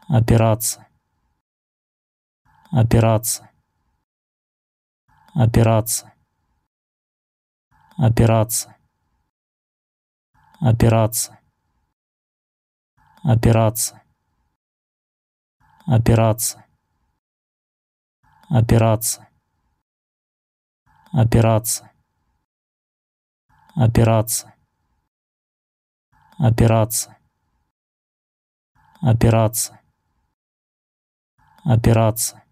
опираться, опираться, опираться, опираться, опираться, опираться, опираться, опираться, опираться, опираться, опираться, опираться, опираться,